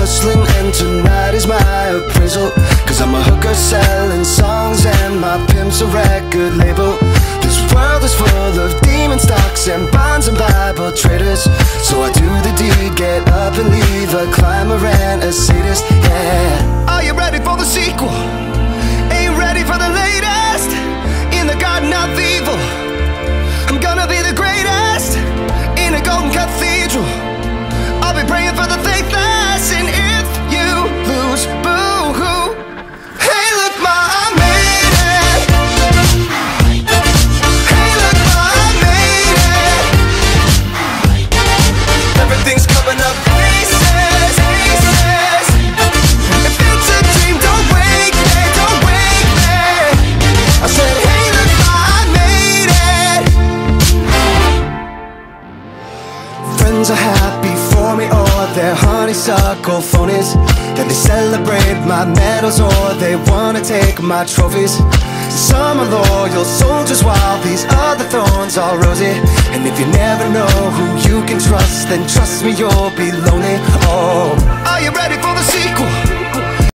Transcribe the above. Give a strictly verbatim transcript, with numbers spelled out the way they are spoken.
hustling and tonight is my appraisal. Cause I'm a hooker selling songs and my pimp's a record label. This world is full of demon stocks and bonds and Bible traders. So I do the deed, get up and leave a climber and a sadist, yeah. Are you ready for the sequel? Ain't ready for the latest? In the garden of evil, I'm gonna be the greatest. In a golden cathedral, I'll be praying for the faithless. And if you lose, boo-hoo. Hey, look, ma, I made it. Hey, look, ma, I made it. Everything's coming up pieces, pieces. If it's a dream, don't wake me, don't wake me. I said, hey, look, ma, I made it. Friends are happy for me, or they're honeysuckle phonies, and they celebrate my medals or they wanna take my trophies. Some are loyal soldiers while these other thorns are rosy. And if you never know who you can trust, then trust me, you'll be lonely. Oh, are you ready for the sequel?